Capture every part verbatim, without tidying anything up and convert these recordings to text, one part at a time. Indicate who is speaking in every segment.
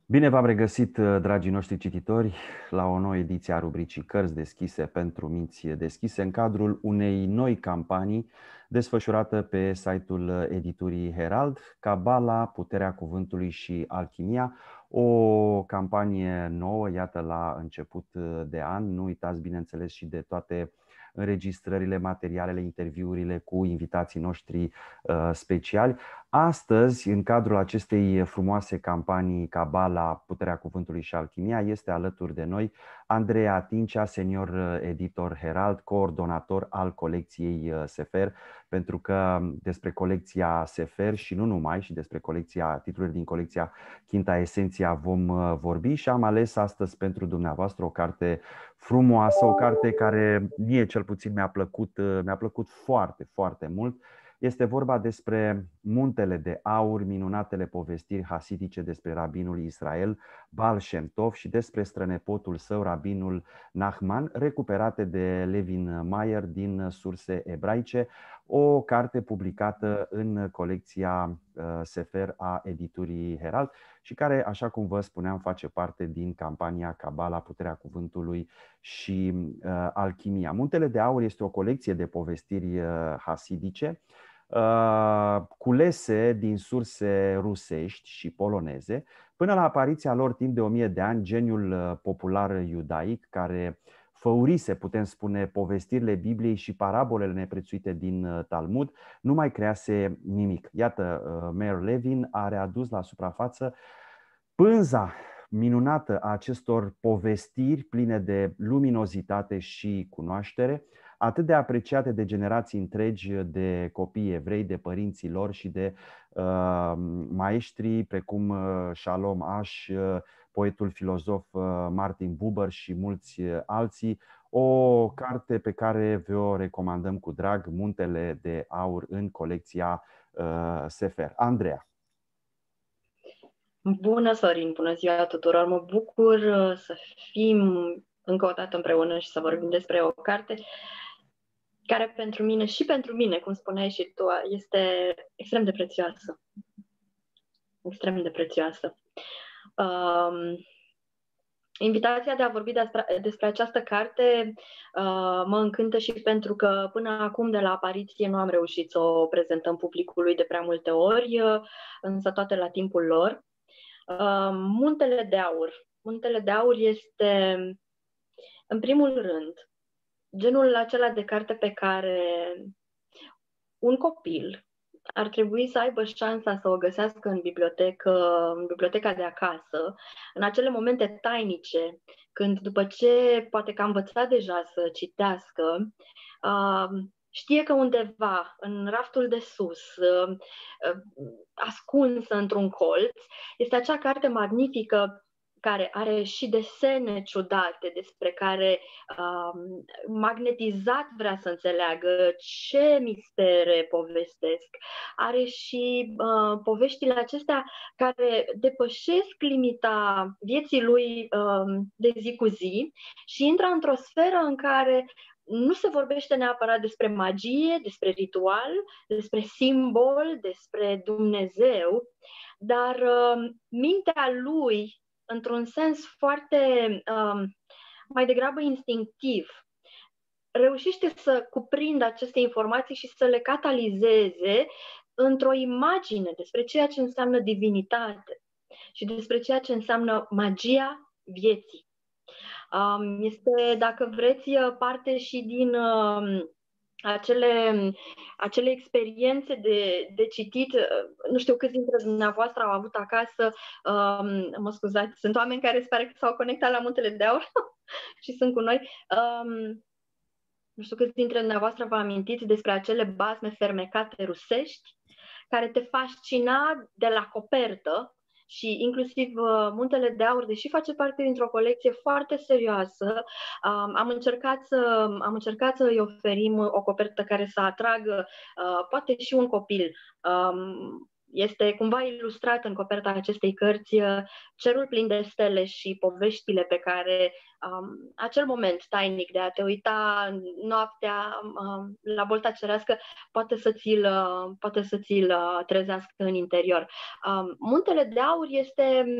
Speaker 1: Bine v-am regăsit, dragii noștri cititori, la o nouă ediție a rubricii Cărți deschise pentru minți deschise, în cadrul unei noi campanii desfășurată pe site-ul editurii Herald, Cabala, Puterea Cuvântului și Alchimia, o campanie nouă, iată, la început de an. Nu uitați, bineînțeles, și de toate înregistrările, materialele, interviurile cu invitații noștri uh, speciali. Astăzi, în cadrul acestei frumoase campanii Cabala, Puterea Cuvântului și Alchimia, este alături de noi Andreea Tincea, senior editor Herald, coordonator al colecției Sefer, pentru că despre colecția Sefer și nu numai, și despre colecția, titlurile din colecția Quinta Esentia vom vorbi și am ales astăzi pentru dumneavoastră o carte frumoasă, o carte care mie cel puțin mi-a plăcut, mi-a plăcut foarte, foarte mult. Este vorba despre Muntele de Aur, minunatele povestiri hasidice despre rabinul Israel, Baal Shem Tov, și despre strănepotul său, rabinul Nachman, recuperate de Levin Mayer din surse ebraice, o carte publicată în colecția Sefer a editurii Herald și care, așa cum vă spuneam, face parte din campania Cabala, Puterea Cuvântului și uh, Alchimia. Muntele de Aur este o colecție de povestiri uh, hasidice Uh, culese din surse rusești și poloneze. Până la apariția lor timp de o mie de ani, geniul popular iudaic, care făurise, putem spune, povestirile Bibliei și parabolele neprețuite din Talmud, nu mai crease nimic. Iată, Meir Levin a readus la suprafață pânza minunată a acestor povestiri pline de luminozitate și cunoaștere, atât de apreciate de generații întregi de copii evrei, de părinții lor și de uh, maestri precum uh, Shalom Ash, uh, poetul filozof uh, Martin Buber și mulți uh, alții. O carte pe care vă recomandăm cu drag, Muntele de Aur, în colecția uh, Sefer. Andreea.
Speaker 2: Bună, Sorin! Bună ziua tuturor! Mă bucur să fim încă o dată împreună și să vorbim despre o carte care pentru mine și pentru mine, cum spuneai și tu, este extrem de prețioasă. Extrem de prețioasă. Um, invitația de a vorbi despre, despre această carte uh, mă încântă și pentru că până acum, de la apariție, nu am reușit să o prezentăm publicului de prea multe ori, uh, însă toate la timpul lor. Uh, Muntele de Aur. Muntele de Aur este, în primul rând, genul acela de carte pe care un copil ar trebui să aibă șansa să o găsească în bibliotecă, în biblioteca de acasă, în acele momente tainice, când după ce poate că a învățat deja să citească, uh, știe că undeva, în raftul de sus, uh, ascunsă într-un colț, este acea carte magnifică care are și desene ciudate, despre care uh, magnetizat vrea să înțeleagă ce mistere povestesc. Are și uh, poveștile acestea care depășesc limita vieții lui uh, de zi cu zi și intră într-o sferă în care nu se vorbește neapărat despre magie, despre ritual, despre simbol, despre Dumnezeu, dar uh, mintea lui, într-un sens foarte uh, mai degrabă instinctiv, reușește să cuprindă aceste informații și să le catalizeze într-o imagine despre ceea ce înseamnă divinitate și despre ceea ce înseamnă magia vieții. Um, este, dacă vreți, parte și din uh, acele, acele experiențe de, de citit. Nu știu câți dintre dumneavoastră au avut acasă, um, mă scuzați, sunt oameni care speră că s-au conectat la Muntele de Aur și sunt cu noi. Um, nu știu câți dintre dumneavoastră vă amintiți despre acele basme fermecate rusești care te fascina de la copertă. Și inclusiv uh, Muntele de Aur, deși face parte dintr-o colecție foarte serioasă, um, am încercat să am încercat să îi oferim o copertă care să atragă uh, poate și un copil. Um, este cumva ilustrat în coperta acestei cărți uh, cerul plin de stele și poveștile pe care um, acel moment tainic de a te uita noaptea um, la bolta cerească poate să ți-l, uh, poate să ți-l uh, trezească în interior. Um, Muntele de Aur este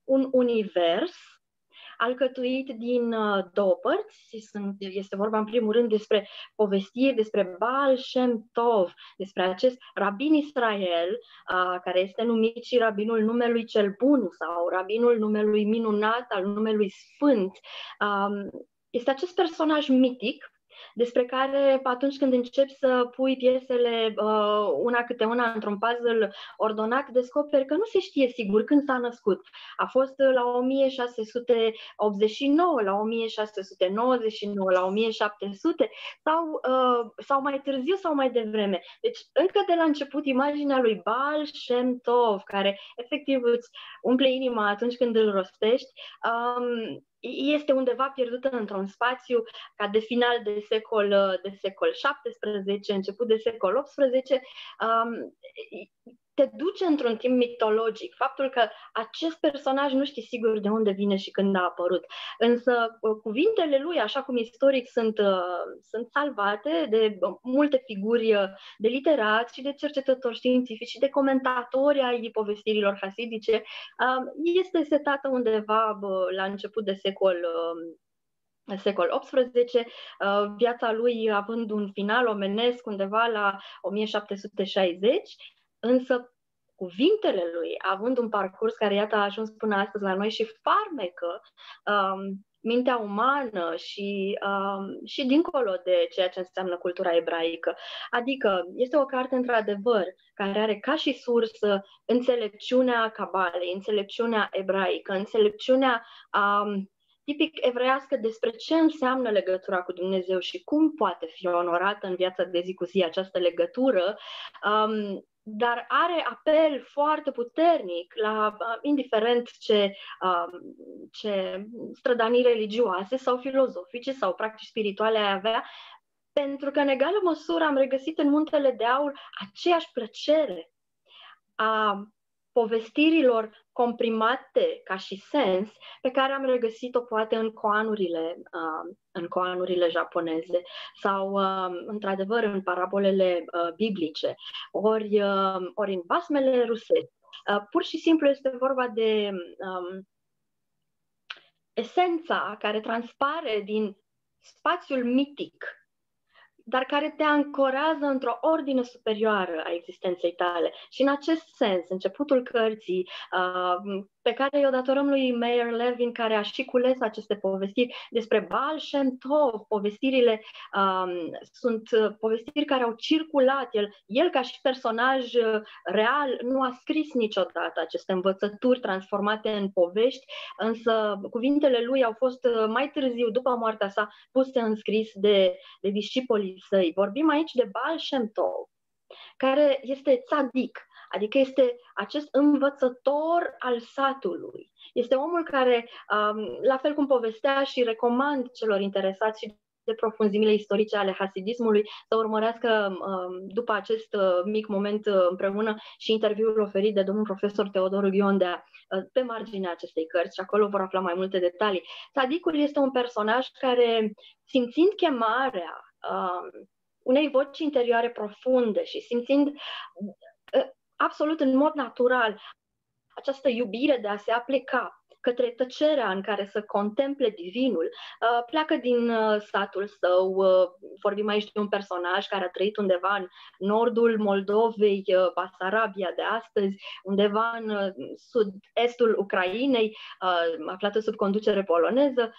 Speaker 2: un univers alcătuit din uh, două părți. Sunt, este vorba în primul rând despre povestiri, despre Baal Shem Tov, despre acest rabin Israel, uh, care este numit și rabinul numelui cel bun sau rabinul numelui minunat, al numelui sfânt. Um, este acest personaj mitic despre care atunci când începi să pui piesele uh, una câte una într-un puzzle ordonat, descoperi că nu se știe sigur când s-a născut. A fost la o mie șase sute optzeci și nouă, la o mie șase sute nouăzeci și nouă, la o mie șapte sute sau, uh, sau mai târziu sau mai devreme. Deci încă de la început imaginea lui Baal Shem Tov, care efectiv îți umple inima atunci când îl rostești, um, este undeva pierdută într-un spațiu ca de final de secol, de secol șaptesprezece, început de secol optsprezece, um, te duce într-un timp mitologic. Faptul că acest personaj nu știi sigur de unde vine și când a apărut. Însă cuvintele lui, așa cum istoric, sunt, sunt salvate de multe figuri de literați și de cercetători științifici și de comentatori ai povestirilor hasidice. Este setată undeva la început de secol secol optsprezece, viața lui având un final omenesc undeva la o mie șapte sute șaizeci, însă cuvintele lui, având un parcurs care, iată, a ajuns până astăzi la noi și farmecă um, mintea umană și, um, și dincolo de ceea ce înseamnă cultura ebraică. Adică este o carte, într-adevăr, care are ca și sursă înțelepciunea cabalei, înțelepciunea ebraică, înțelepciunea um, tipic evreiască despre ce înseamnă legătura cu Dumnezeu și cum poate fi onorată în viața de zi cu zi această legătură, um, dar are apel foarte puternic la, uh, indiferent ce, uh, ce strădanii religioase sau filozofice sau practici spirituale ai avea, pentru că în egală măsură am regăsit în Muntele de Aur aceeași plăcere a povestirilor comprimate ca și sens, pe care am regăsit-o poate în koanurile, uh, în koanurile japoneze sau, uh, într-adevăr, în parabolele uh, biblice, ori, uh, ori în basmele rusești. Uh, pur și simplu este vorba de um, esența care transpare din spațiul mitic, dar care te ancorează într-o ordine superioară a existenței tale. Și în acest sens, începutul cărții, uh, pe care i-o datorăm lui Meir Levin, care a și cules aceste povestiri despre Baal Shem Tov, povestirile um, sunt povestiri care au circulat. El, el ca și personaj real, nu a scris niciodată aceste învățături transformate în povești, însă cuvintele lui au fost mai târziu, după moartea sa, puse în scris de, de discipolii săi. Vorbim aici de Baal Shem Tov, care este tzadic, adică este acest învățător al satului. Este omul care, um, la fel cum povestea și recomand celor interesați și de profunzimile istorice ale hasidismului, să urmărească um, după acest uh, mic moment uh, împreună și interviul oferit de domnul profesor Teodor Ghiondea uh, pe marginea acestei cărți și acolo vor afla mai multe detalii. Tzadicul este un personaj care, simțind chemarea um, unei voci interioare profunde și simțind uh, absolut în mod natural această iubire de a se apleca către tăcerea în care să contemple divinul, pleacă din satul său. Vorbim aici de un personaj care a trăit undeva în nordul Moldovei, Basarabia de astăzi, undeva în sud-estul Ucrainei, aflată sub conducere poloneză.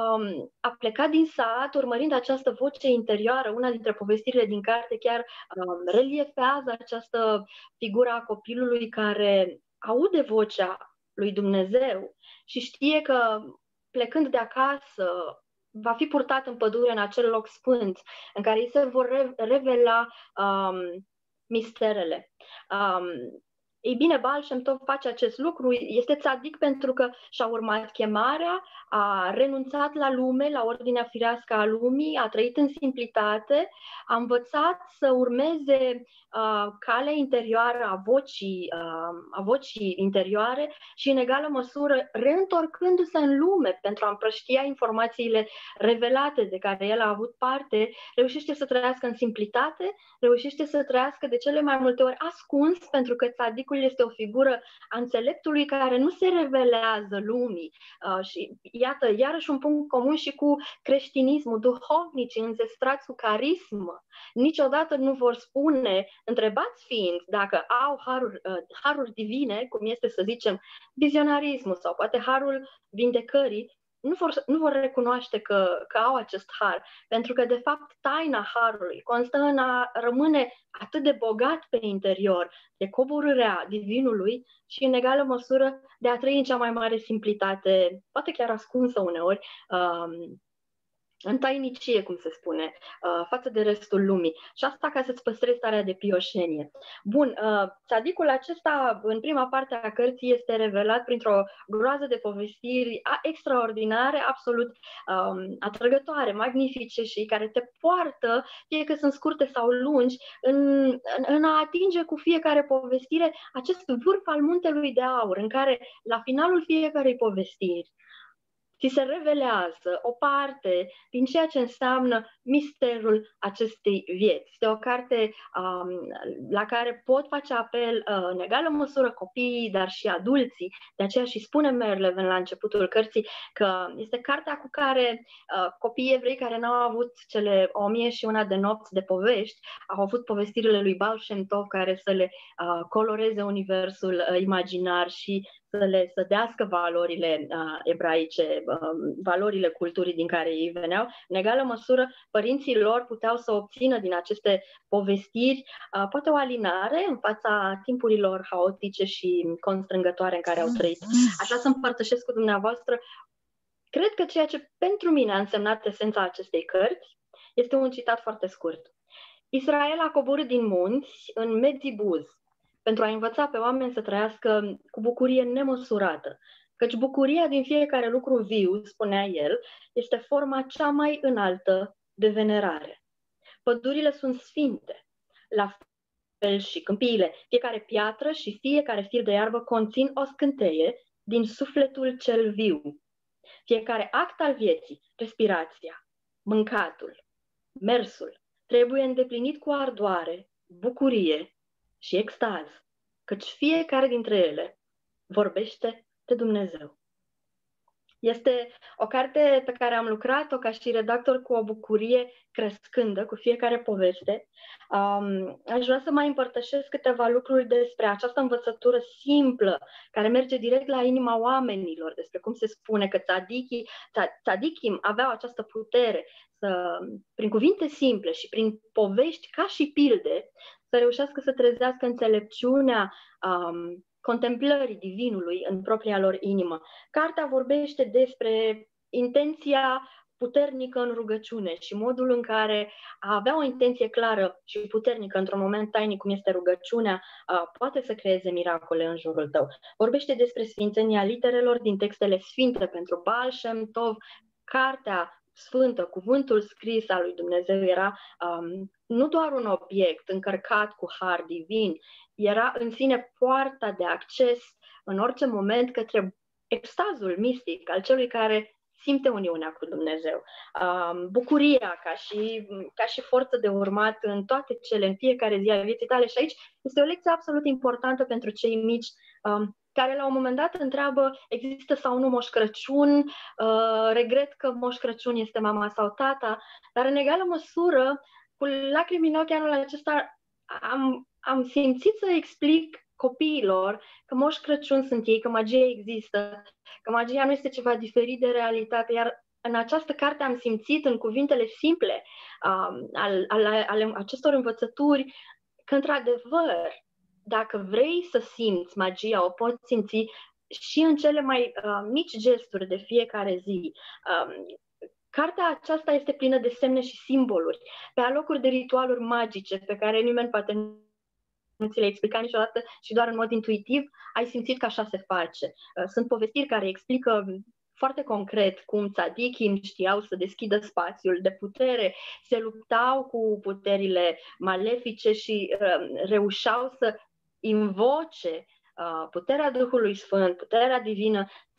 Speaker 2: A plecat din sat, urmărind această voce interioară. Una dintre povestirile din carte chiar reliefează această figură a copilului care aude vocea lui Dumnezeu și știe că, plecând de acasă, va fi purtat în pădure, în acel loc sfânt, în care îi se vor revela um, misterele. Um, Ei bine, Baal Shem Tov face acest lucru, este tzadic pentru că și-a urmat chemarea, a renunțat la lume, la ordinea firească a lumii, a trăit în simplitate, a învățat să urmeze uh, calea interioară a vocii, uh, a vocii interioare și, în egală măsură, reîntorcându-se în lume pentru a împrăștia informațiile revelate de care el a avut parte, reușește să trăiască în simplitate, reușește să trăiască de cele mai multe ori ascuns, pentru că tzadicul tzadikul este o figură a înțeleptului care nu se revelează lumii. Uh, și iată, iarăși un punct comun și cu creștinismul. Duhovnicii înzestrați cu carismă niciodată nu vor spune, întrebați fiind, dacă au haruri, uh, haruri divine, cum este, să zicem, vizionarismul sau poate harul vindecării, nu vor, nu vor recunoaște că, că au acest har, pentru că, de fapt, taina harului constă în a rămâne atât de bogat pe interior, de coborârea divinului și, în egală măsură, de a trăi în cea mai mare simplitate, poate chiar ascunsă uneori, um, în tainicie, cum se spune, uh, față de restul lumii. Și asta ca să-ți păstrezi starea de pioșenie. Bun, uh, tzadikul acesta, în prima parte a cărții, este revelat printr-o groază de povestiri extraordinare, absolut um, atrăgătoare, magnifice și care te poartă, fie că sunt scurte sau lungi, în, în, în a atinge cu fiecare povestire acest vârf al muntelui de aur, în care, la finalul fiecarei povestiri, ți se revelează o parte din ceea ce înseamnă misterul acestei vieți. Este o carte um, la care pot face apel uh, în egală măsură copiii, dar și adulții. De aceea și spune Merleven la începutul cărții că este cartea cu care uh, copiii evrei care n-au avut cele o mie și una de nopți de povești, au avut povestirile lui Baal Shem Tov care să le uh, coloreze universul uh, imaginar și să le sădească valorile uh, ebraice, uh, valorile culturii din care ei veneau. În egală măsură, părinții lor puteau să obțină din aceste povestiri uh, poate o alinare în fața timpurilor haotice și constrângătoare în care au trăit. Așa să împărtășesc cu dumneavoastră. Cred că ceea ce pentru mine a însemnat esența acestei cărți este un citat foarte scurt. Israel a coborât din munți în Medzibuz pentru a învăța pe oameni să trăiască cu bucurie nemăsurată, căci bucuria din fiecare lucru viu, spunea el, este forma cea mai înaltă de venerare. Pădurile sunt sfinte, la fel și câmpiile. Fiecare piatră și fiecare fir de iarbă conțin o scânteie din sufletul cel viu. Fiecare act al vieții, respirația, mâncatul, mersul, trebuie îndeplinit cu ardoare, bucurie și extaz, căci fiecare dintre ele vorbește de Dumnezeu. Este o carte pe care am lucrat-o ca și redactor cu o bucurie crescândă cu fiecare poveste. Um, aș vrea să mai împărtășesc câteva lucruri despre această învățătură simplă, care merge direct la inima oamenilor, despre cum se spune că tzadikii, tzadikim aveau această putere să, prin cuvinte simple și prin povești ca și pilde, să reușească să trezească înțelepciunea um, contemplării divinului în propria lor inimă. Cartea vorbește despre intenția puternică în rugăciune și modul în care a avea o intenție clară și puternică într-un moment tainic, cum este rugăciunea, poate să creeze miracole în jurul tău. Vorbește despre sfințenia literelor din textele sfinte pentru Baal Shem Tov. Cartea sfântă, cuvântul scris al lui Dumnezeu era um, nu doar un obiect încărcat cu har divin, era în sine poarta de acces în orice moment către extazul mistic al celui care simte uniunea cu Dumnezeu. Um, bucuria ca și, ca și forță de urmat în toate cele, în fiecare zi a vieții tale. Și aici este o lecție absolut importantă pentru cei mici, um, care la un moment dat întreabă, există sau nu Moș Crăciun, uh, regret că Moș Crăciun este mama sau tata, dar în egală măsură, cu lacrimi în ochi anul acesta, am, am simțit să explic copiilor că Moș Crăciun sunt ei, că magia există, că magia nu este ceva diferit de realitate, iar în această carte am simțit în cuvintele simple um, al, al, ale acestor învățături că, într-adevăr, dacă vrei să simți magia, o poți simți și în cele mai uh, mici gesturi de fiecare zi. Um, Cartea aceasta este plină de semne și simboluri, pe alocuri de ritualuri magice pe care nimeni poate nu ți le explica niciodată și doar în mod intuitiv ai simțit că așa se face. Sunt povestiri care explică foarte concret cum tzadikim știau să deschidă spațiul de putere, se luptau cu puterile malefice și uh, reușeau să invoce uh, puterea Duhului Sfânt, puterea divină,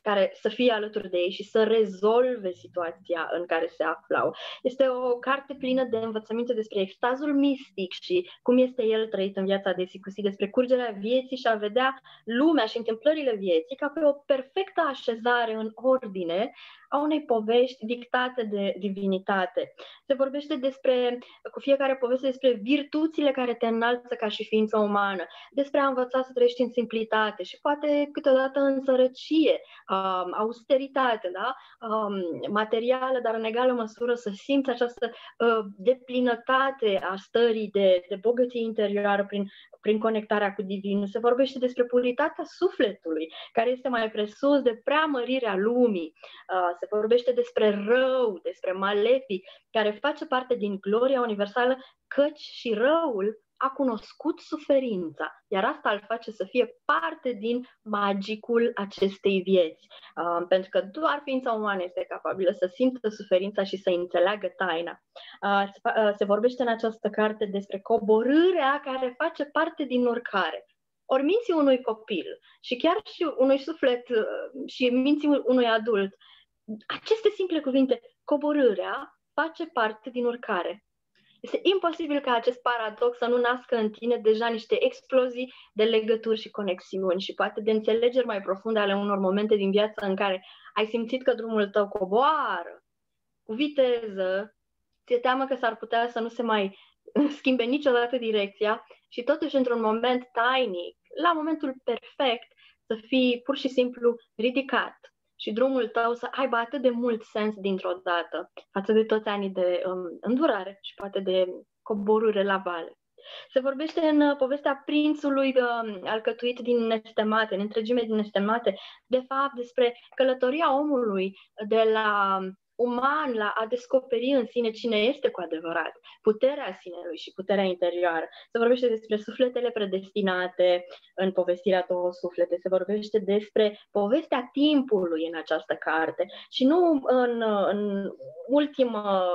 Speaker 2: care să fie alături de ei și să rezolve situația în care se aflau. Este o carte plină de învățăminte despre extazul mistic și cum este el trăit în viața de zi cu zi, despre curgerea vieții și a vedea lumea și întâmplările vieții ca pe o perfectă așezare în ordine a unei povești dictate de divinitate. Se vorbește despre, cu fiecare poveste, despre virtuțile care te înalță ca și ființă umană, despre a învăța să trăiești în simplitate și poate câteodată în sărăcie, um, austeritate, da? um, materială, dar în egală măsură să simți această uh, deplinătate a stării de, de bogăție interioară prin, prin conectarea cu Divinul. Se vorbește despre puritatea sufletului, care este mai presus de preamărirea lumii. Uh, se vorbește despre rău, despre malefic, care face parte din gloria universală, căci și răul a cunoscut suferința, iar asta îl face să fie parte din magicul acestei vieți. Uh, pentru că doar ființa umană este capabilă să simtă suferința și să înțeleagă taina. Uh, se, uh, se vorbește în această carte despre coborârea care face parte din urcare. Ori minții unui copil și chiar și unui suflet uh, și minții unui adult, aceste simple cuvinte, coborârea face parte din urcare. Este imposibil ca acest paradox să nu nască în tine deja niște explozii de legături și conexiuni și poate de înțelegeri mai profunde ale unor momente din viață în care ai simțit că drumul tău coboară cu viteză, ți-e teamă că s-ar putea să nu se mai schimbe niciodată direcția și totuși într-un moment tainic, la momentul perfect, să fii pur și simplu ridicat și drumul tău să aibă atât de mult sens dintr-o dată față de toți anii de um, îndurare și poate de coborâre la vale. Se vorbește în uh, povestea prințului uh, alcătuit din nestemate, în întregime din nestemate, de fapt despre călătoria omului de la uman la a descoperi în sine cine este cu adevărat, puterea sinelui și puterea interioară. Se vorbește despre sufletele predestinate în povestirea Două Suflete, se vorbește despre povestea timpului în această carte și nu în, în ultimă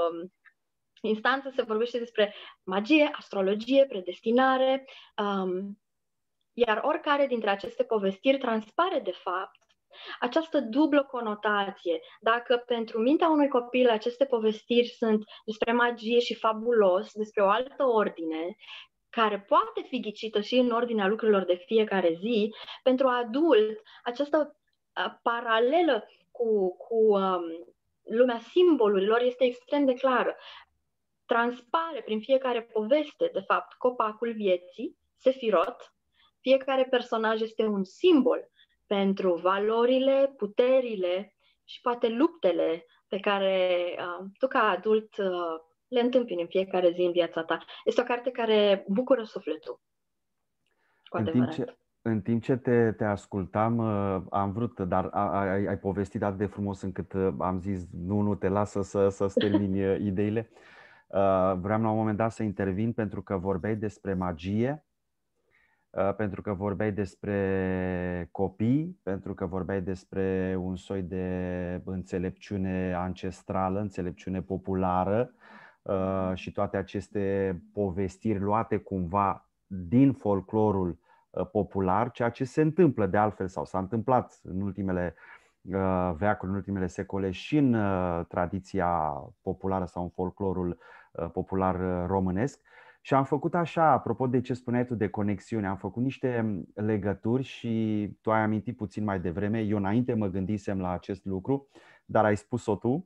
Speaker 2: instanță se vorbește despre magie, astrologie, predestinare, um, iar oricare dintre aceste povestiri transpare de fapt această dublă conotație. Dacă pentru mintea unui copil aceste povestiri sunt despre magie și fabulos, despre o altă ordine, care poate fi ghicită și în ordinea lucrurilor de fiecare zi, pentru adult, această uh, paralelă cu, cu um, lumea simbolurilor este extrem de clară. Transpare prin fiecare poveste, de fapt, copacul vieții, Sefirot. Fiecare personaj este un simbol pentru valorile, puterile și poate luptele pe care uh, tu ca adult uh, le întâmpini în fiecare zi în viața ta. Este o carte care bucură sufletul. Cu
Speaker 1: în timp ce, în timp ce te, te ascultam, uh, am vrut, dar ai, ai povestit atât de frumos încât uh, am zis, nu, nu, te lasă să, să-ți termini uh, ideile. Uh, vreau la un moment dat să intervin pentru că vorbeai despre magie, pentru că vorbeai despre copii, pentru că vorbeai despre un soi de înțelepciune ancestrală, înțelepciune populară și toate aceste povestiri luate cumva din folclorul popular, ceea ce se întâmplă de altfel sau s-a întâmplat în ultimele veacuri, în ultimele secole și în tradiția populară sau în folclorul popular românesc. Și am făcut așa, apropo de ce spuneai tu de conexiune, am făcut niște legături și tu ai amintit puțin mai devreme, eu înainte mă gândisem la acest lucru, dar ai spus-o tu.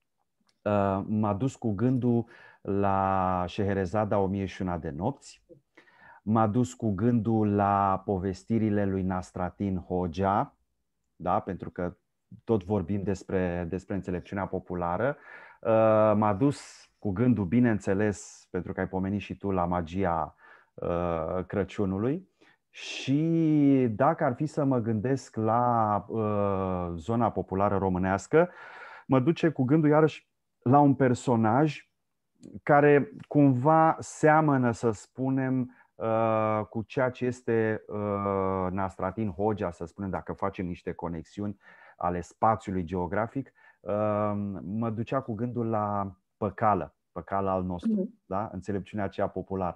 Speaker 1: M-a dus cu gândul la Șeherezada o mie și una de nopți, m-a dus cu gândul la povestirile lui Nastratin Hogea, da? Pentru că tot vorbim despre, despre înțelepciunea populară, m-a dus cu gândul, bineînțeles, pentru că ai pomenit și tu, la magia uh, Crăciunului. Și dacă ar fi să mă gândesc la uh, zona populară românească, mă duce cu gândul iarăși la un personaj care cumva seamănă, să spunem, uh, cu ceea ce este uh, Nastratin Hogea, să spunem, dacă facem niște conexiuni ale spațiului geografic, uh, mă ducea cu gândul la Păcală, Păcală al nostru, da? Înțelepciunea aceea populară.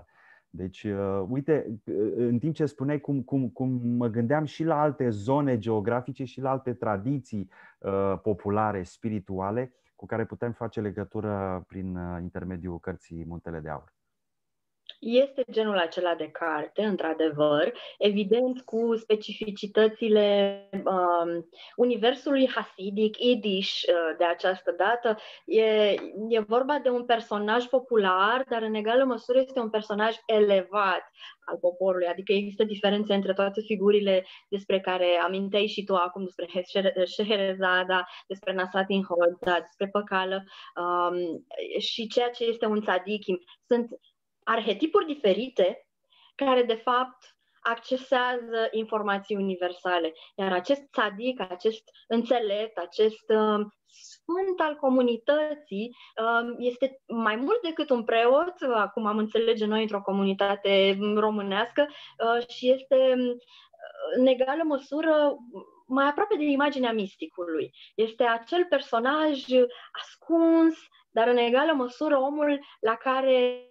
Speaker 1: Deci, uite, în timp ce spuneai cum, cum, cum mă gândeam și la alte zone geografice și la alte tradiții uh, populare, spirituale, cu care putem face legătură prin intermediul cărții Muntele de Aur.
Speaker 2: Este genul acela de carte, într-adevăr, evident cu specificitățile um, universului hasidic, Yiddish uh, de această dată. E, e vorba de un personaj popular, dar în egală măsură este un personaj elevat al poporului, adică există diferențe între toate figurile despre care aminteai și tu acum, despre Scheherazada, despre Nasatin Hoda, despre Păcală um, și ceea ce este un tzadikim. Sunt arhetipuri diferite care, de fapt, accesează informații universale. Iar acest tzadic, acest înțelept, acest uh, sfânt al comunității uh, este mai mult decât un preot, acum am înțelege noi într-o comunitate românească, uh, și este în egală măsură mai aproape de imaginea misticului. Este acel personaj ascuns, dar în egală măsură omul la care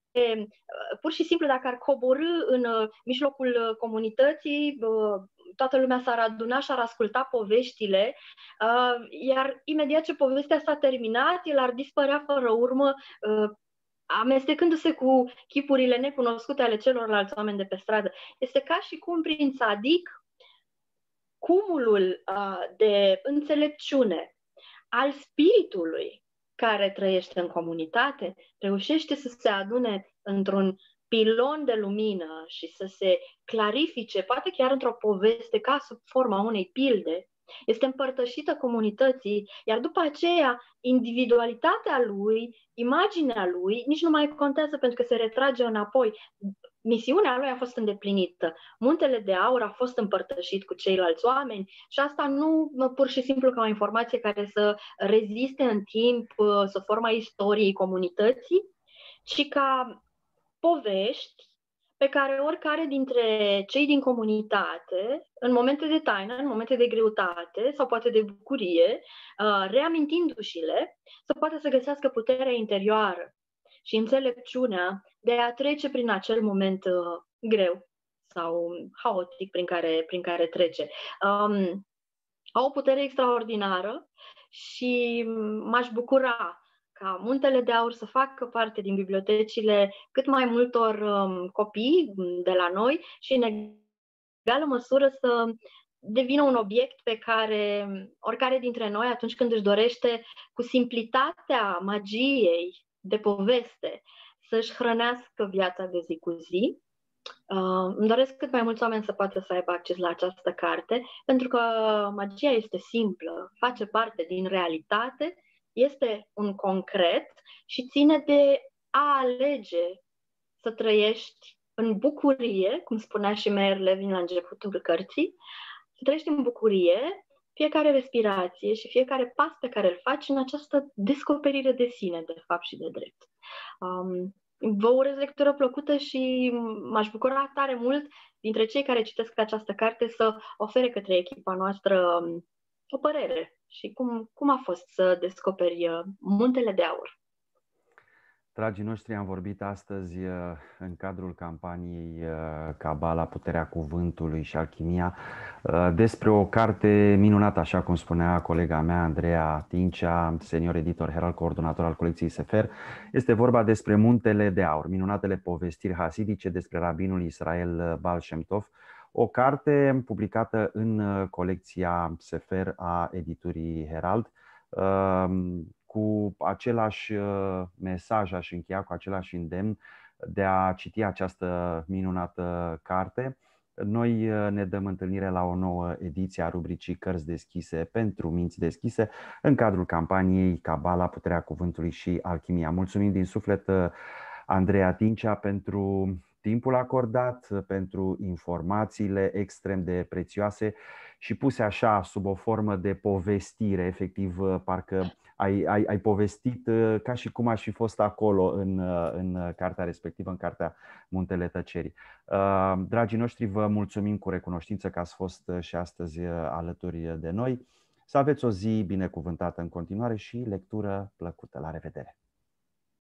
Speaker 2: pur și simplu, dacă ar coborî în mijlocul comunității, toată lumea s-ar aduna și ar asculta poveștile, iar imediat ce povestea s-a terminat, el ar dispărea fără urmă, amestecându-se cu chipurile necunoscute ale celorlalți oameni de pe stradă. Este ca și cum prin tzadic cumulul de înțelepciune al spiritului care trăiește în comunitate, reușește să se adune într-un pilon de lumină și să se clarifice, poate chiar într-o poveste, ca sub forma unei pilde, este împărtășită comunității, iar după aceea individualitatea lui, imaginea lui, nici nu mai contează pentru că se retrage înapoi. Misiunea lui a fost îndeplinită. Muntele de Aur a fost împărtășit cu ceilalți oameni și asta nu pur și simplu ca o informație care să reziste în timp sub forma istoriei comunității, ci ca povești pe care oricare dintre cei din comunitate, în momente de taină, în momente de greutate sau poate de bucurie, reamintindu-și-le, să poată să găsească puterea interioară și înțelepciunea de a trece prin acel moment greu sau haotic prin care, prin care trece. Um, au o putere extraordinară și m-aș bucura ca Muntele de Aur să facă parte din bibliotecile cât mai multor um, copii de la noi și în egală măsură să devină un obiect pe care oricare dintre noi, atunci când își dorește cu simplitatea magiei de poveste să-și hrănească viața de zi cu zi. Uh, îmi doresc cât mai mulți oameni să poată să aibă acces la această carte, pentru că magia este simplă, face parte din realitate, este un concret și ține de a alege să trăiești în bucurie, cum spunea și Meir Levin la începutul cărții, să trăiești în bucurie fiecare respirație și fiecare pas pe care îl faci în această descoperire de sine, de fapt și de drept. Um, Vă urez lectură plăcută și m-aș bucura tare mult dintre cei care citesc această carte să ofere către echipa noastră o părere și cum, cum a fost să descoperi Muntele de Aur.
Speaker 1: Dragii noștri, am vorbit astăzi în cadrul campaniei Cabala, Puterea Cuvântului și Alchimia despre o carte minunată, așa cum spunea colega mea, Andreea Tincea, senior editor Herald, coordonator al colecției Sefer. Este vorba despre Muntele de Aur, minunatele povestiri hasidice despre rabinul Israel Baal Shem Tov, o carte publicată în colecția Sefer a editurii Herald, cu același mesaj, aș încheia cu același îndemn de a citi această minunată carte. Noi ne dăm întâlnire la o nouă ediție a rubricii Cărți deschise pentru minți deschise în cadrul campaniei Cabala, Puterea Cuvântului și Alchimia. Mulțumim din suflet, Andreea Tincea, pentru timpul acordat, pentru informațiile extrem de prețioase și puse așa sub o formă de povestire, efectiv parcă ai, ai, ai povestit ca și cum aș fi fost acolo în, în cartea respectivă, în cartea Muntele Tăcerii. Dragii noștri, vă mulțumim cu recunoștință că ați fost și astăzi alături de noi. Să aveți o zi binecuvântată în continuare și lectură plăcută. La revedere!